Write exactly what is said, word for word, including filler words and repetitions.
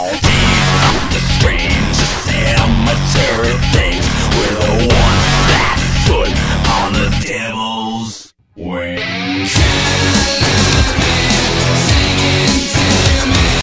The strange cemetery things. We're the ones that put on the devil's wings.